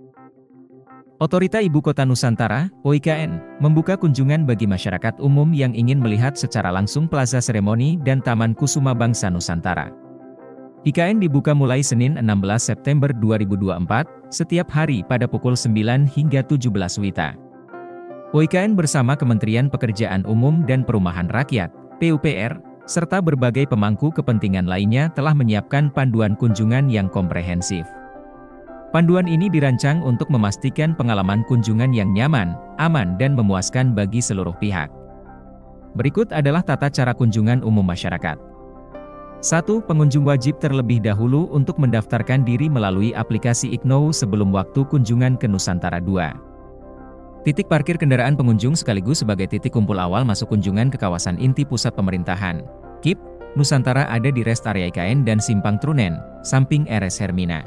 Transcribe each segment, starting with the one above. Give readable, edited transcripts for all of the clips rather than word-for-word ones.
Otorita Ibu Kota Nusantara, OIKN, membuka kunjungan bagi masyarakat umum yang ingin melihat secara langsung Plaza Seremoni dan Taman Kusuma Bangsa Nusantara. IKN dibuka mulai Senin 16 September 2024, setiap hari pada pukul 9 hingga 17 WITA. OIKN bersama Kementerian Pekerjaan Umum dan Perumahan Rakyat, PUPR, serta berbagai pemangku kepentingan lainnya telah menyiapkan panduan kunjungan yang komprehensif. Panduan ini dirancang untuk memastikan pengalaman kunjungan yang nyaman, aman dan memuaskan bagi seluruh pihak. Berikut adalah tata cara kunjungan umum masyarakat. 1. Pengunjung wajib terlebih dahulu untuk mendaftarkan diri melalui aplikasi IKNOW sebelum waktu kunjungan ke Nusantara 2. Titik parkir kendaraan pengunjung sekaligus sebagai titik kumpul awal masuk kunjungan ke kawasan inti pusat pemerintahan, KIP, Nusantara ada di rest area IKN dan Simpang Trunen, samping RS Hermina.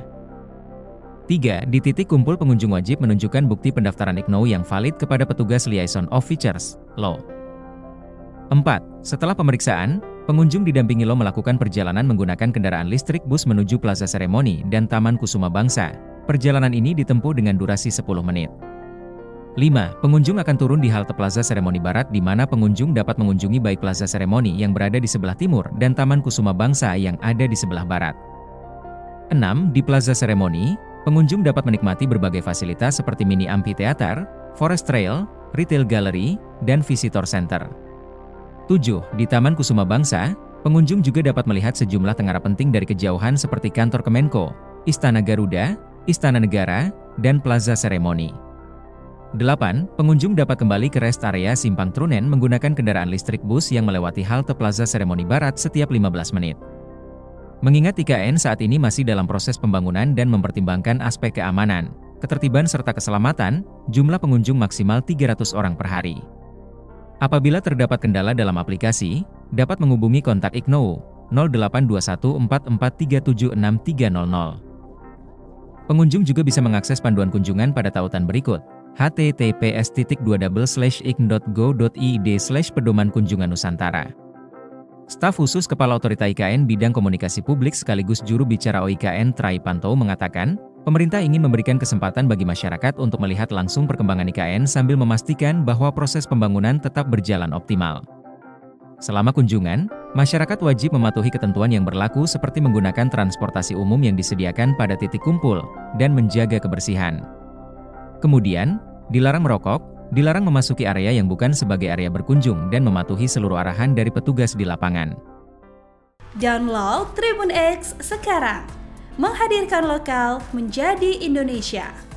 3. Di titik kumpul pengunjung wajib menunjukkan bukti pendaftaran IKNOW yang valid kepada petugas Liaison Officers, LO. 4. Setelah pemeriksaan, pengunjung didampingi LO melakukan perjalanan menggunakan kendaraan listrik bus menuju Plaza Seremoni dan Taman Kusuma Bangsa. Perjalanan ini ditempuh dengan durasi 10 menit. 5. Pengunjung akan turun di halte Plaza Seremoni Barat di mana pengunjung dapat mengunjungi baik Plaza Seremoni yang berada di sebelah timur dan Taman Kusuma Bangsa yang ada di sebelah barat. 6. Di Plaza Seremoni, pengunjung dapat menikmati berbagai fasilitas seperti mini amphitheater, forest trail, retail gallery, dan visitor center. 7. Di Taman Kusuma Bangsa, pengunjung juga dapat melihat sejumlah tengara penting dari kejauhan seperti kantor Kemenko, Istana Garuda, Istana Negara, dan Plaza Seremoni. 8. Pengunjung dapat kembali ke rest area Simpang Trunen menggunakan kendaraan listrik bus yang melewati halte Plaza Seremoni Barat setiap 15 menit. Mengingat IKN saat ini masih dalam proses pembangunan dan mempertimbangkan aspek keamanan, ketertiban serta keselamatan, jumlah pengunjung maksimal 300 orang per hari. Apabila terdapat kendala dalam aplikasi, dapat menghubungi kontak IKNOW 082144376300. Pengunjung juga bisa mengakses panduan kunjungan pada tautan berikut: https://ikn.go.id/pedoman kunjungan Nusantara. Staf khusus Kepala Otorita IKN Bidang Komunikasi Publik sekaligus juru bicara OIKN Trai Pantou mengatakan, pemerintah ingin memberikan kesempatan bagi masyarakat untuk melihat langsung perkembangan IKN sambil memastikan bahwa proses pembangunan tetap berjalan optimal. Selama kunjungan, masyarakat wajib mematuhi ketentuan yang berlaku seperti menggunakan transportasi umum yang disediakan pada titik kumpul, dan menjaga kebersihan. Kemudian, dilarang merokok, dilarang memasuki area yang bukan sebagai area berkunjung dan mematuhi seluruh arahan dari petugas di lapangan. Download Tribun X sekarang, menghadirkan lokal menjadi Indonesia.